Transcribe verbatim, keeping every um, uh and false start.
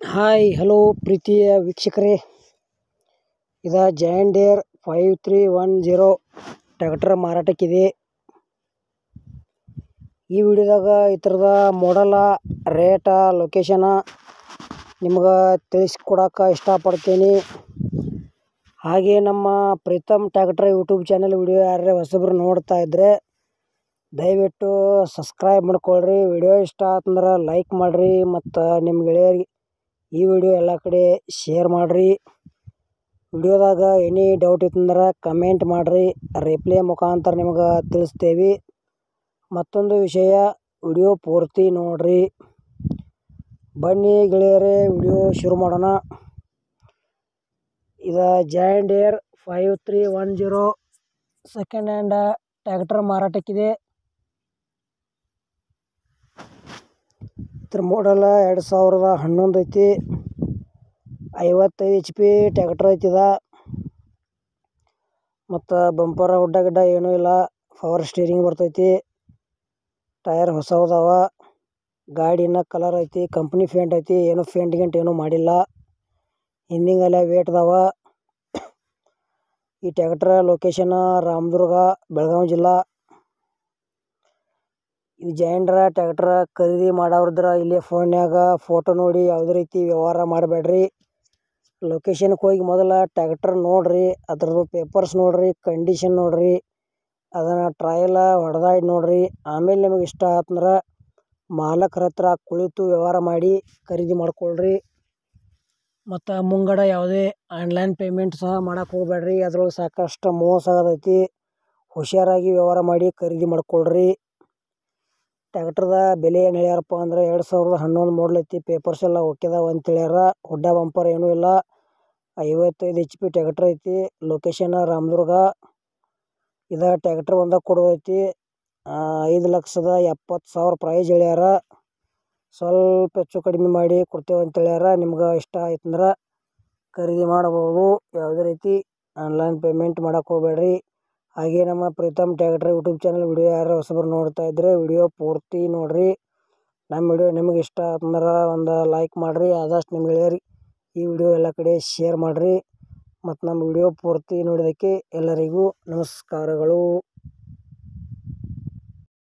Hi hello ಪ್ರೀತಿಯ ವೀಕ್ಷಕರೇ, ಇದು John Deere five three one zero tractor ಮಾರಾಟಕ್ಕಿದೆ. ಈ ವಿಡಿಯೋದಾಗ ಇತರದ ಮಾಡಲ, ರೇಟ, ಲೊಕೇಶನ ನಿಮ್ಗೆ ತಿಳಿಸ್ಕೊಡೋಕೆ ಇಷ್ಟಪಡ್ತೀನಿ. ಹಾಗೆ ನಮ್ಮ Preetam tractor YouTube channel video ಯಾರೇ ಹೊಸಬ್ರು ನೋಡ್ತಾ ಇದ್ದರೆ ದಯವಿಟ್ಟು ಸಬ್ಸ್ಕ್ರೈಬ್ ಮಾಡ್ಕೊಳ್ರಿ. ವಿಡಿಯೋ ಇಷ್ಟ ಆತಂದ್ರೆ ಲೈಕ್ ಮಾಡಿರಿ ಮತ್ತು ನಿಮ್ಮ ಗೆಳೆಯರಿಗೆ ಈ ವಿಡಿಯೋ ಎಲ್ಲ ಕಡೆ ಶೇರ್ ಮಾಡಿರಿ. ವಿಡಿಯೋದಾಗ ಎನಿ ಡೌಟ್ ಇತ್ತಂದ್ರೆ ಕಮೆಂಟ್ ಮಾಡಿರಿ, ರಿಪ್ಲೈ ಮುಖಾಂತರ ನಿಮ್ಗೆ ತಿಳಿಸ್ತೇವೆ. ಮತ್ತೊಂದು ವಿಷಯ, ವಿಡಿಯೋ ಪೂರ್ತಿ ನೋಡಿರಿ. ಬನ್ನಿ ಗೆಳೆಯರೇ, ವಿಡಿಯೋ ಶುರು ಮಾಡೋಣ. ಇದು John Deere five three one zero second hand tractor ಮಾರಾಟಕ್ಕಿದೆ. ಇದ್ರ ಮಾಡಲ್ ಎರಡು ಸಾವಿರದ ಹನ್ನೊಂದು ಐತಿ. ಐವತ್ತೈದು ಎಚ್ ಪಿ ಟ್ರ್ಯಾಕ್ಟರ್ ಐತಿದ. ಮತ್ತು ಬಂಪರ್ ಹುಡ್ಡ ಗಿಡ್ಡ ಏನೂ ಇಲ್ಲ. ಪವರ್ ಸ್ಟೀರಿಂಗ್ ಬರ್ತೈತಿ. ಟೈರ್ ಹೊಸವದಾವ. ಗಾಡಿ ಇನ್ನೂ ಕಲರ್ ಐತಿ. ಕಂಪ್ನಿ ಪೇಂಟ್ ಐತಿ. ಏನು ಪೇಂಟ್ ಗಿಂಟ್ ಏನೂ ಮಾಡಿಲ್ಲ. ಹಿಂದಿಂಗೆಲ್ಲ ವೇಟ್ ಅದಾವ. ಈ ಟ್ರ್ಯಾಕ್ಟರ್ ಲೊಕೇಶನ್ ರಾಮದುರ್ಗ, ಬೆಳಗಾವಿ ಜಿಲ್ಲಾ. ಈ ಜಾಂಡ್ ಡೀರೆ ಟ್ರ್ಯಾಕ್ಟರ್ ಖರೀದಿ ಮಾಡೋರಿದ್ರೆ ಇಲ್ಲಿ ಫೋನ್ಯಾಗ ಫೋಟೋ ನೋಡಿ ಯಾವುದೇ ರೀತಿ ವ್ಯವಹಾರ ಮಾಡಬೇಡ್ರಿ. ಲೊಕೇಶನ್ಗೆ ಹೋಗಿ ಮೊದಲ ಟ್ರ್ಯಾಕ್ಟರ್ ನೋಡಿರಿ, ಅದ್ರದ್ದು ಪೇಪರ್ಸ್ ನೋಡಿರಿ, ಕಂಡೀಷನ್ ನೋಡಿರಿ, ಅದನ್ನು ಟ್ರಯಲ ಹೊಡೆದಾಡಿ ನೋಡಿರಿ. ಆಮೇಲೆ ನಿಮಗೆ ಇಷ್ಟ ಆತಂದ್ರೆ ಮಾಲಕರ ಹತ್ರ ಕುಳಿತು ವ್ಯವಹಾರ ಮಾಡಿ ಖರೀದಿ ಮಾಡ್ಕೊಳ್ರಿ. ಮತ್ತು ಮುಂಗಡ ಯಾವುದೇ ಆನ್ಲೈನ್ ಪೇಮೆಂಟ್ ಸಹ ಮಾಡೋಕೆ ಹೋಗಬೇಡ್ರಿ. ಅದ್ರೊಳಗೆ ಸಾಕಷ್ಟು ಮೋಸ ಆಗತೈತಿ. ಹುಷಾರಾಗಿ ವ್ಯವಹಾರ ಮಾಡಿ ಖರೀದಿ ಮಾಡ್ಕೊಳ್ರಿ. ಟ್ರ್ಯಾಕ್ಟರ್ದ ಬೆಲೆ ಏನು ಹೇಳ್ಯಾರಪ್ಪ ಅಂದ್ರೆ ಎರಡು ಸಾವಿರದ ಹನ್ನೊಂದು ಮಾಡಲ್ ಐತಿ. ಪೇಪರ್ಸ್ ಎಲ್ಲ ಓಕೆದಾವ ಅಂತ ಹೇಳ್ಯಾರ. ಹುಡ್ಡ ಬಂಪರ್ ಏನೂ ಇಲ್ಲ. ಐವತ್ತೈದು ಎಚ್ ಪಿ ಟ್ರ್ಯಾಕ್ಟರ್ ಐತಿ. ಲೊಕೇಶನ್ ರಾಮದುರ್ಗ. ಇದು ಟ್ರ್ಯಾಕ್ಟರ್ ಒಂದಾಗ ಕೊಡೋದೈತಿ. ಐದು ಲಕ್ಷದ ಎಪ್ಪತ್ತು ಸಾವಿರ ಪ್ರೈಸ್ ಹೇಳ್ಯಾರ. ಸ್ವಲ್ಪ ಹೆಚ್ಚು ಕಡಿಮೆ ಮಾಡಿ ಕೊಡ್ತೇವೆ ಅಂತ ಹೇಳ್ಯಾರ. ನಿಮ್ಗೆ ಇಷ್ಟ ಆಯ್ತಂದ್ರೆ ಖರೀದಿ ಮಾಡ್ಬೋದು. ಯಾವುದೇ ರೀತಿ ಆನ್ಲೈನ್ ಪೇಮೆಂಟ್ ಮಾಡೋಕೆ ಹೋಗಬೇಡ್ರಿ. ಹಾಗೆ ನಮ್ಮ Preetam tractor YouTube channel video ಯಾರು ಹೊಸಬರು ನೋಡ್ತಾ ಇದ್ದರೆ ವಿಡಿಯೋ ಪೂರ್ತಿ ನೋಡಿರಿ. ನಮ್ಮ ವಿಡಿಯೋ ನಿಮಗೆ ಇಷ್ಟ ಆತಂದ್ರೆ ಒಂದು ಲೈಕ್ ಮಾಡಿರಿ. ಆದಷ್ಟು ನಿಮ್ಮ ಗೆಳೆಯರಿಗೆ ಈ ವಿಡಿಯೋ ಎಲ್ಲ ಕಡೆ ಶೇರ್ ಮಾಡಿರಿ. ಮತ್ತು ನಮ್ಮ ವಿಡಿಯೋ ಪೂರ್ತಿ ನೋಡೋದಕ್ಕೆ ಎಲ್ಲರಿಗೂ ನಮಸ್ಕಾರಗಳು.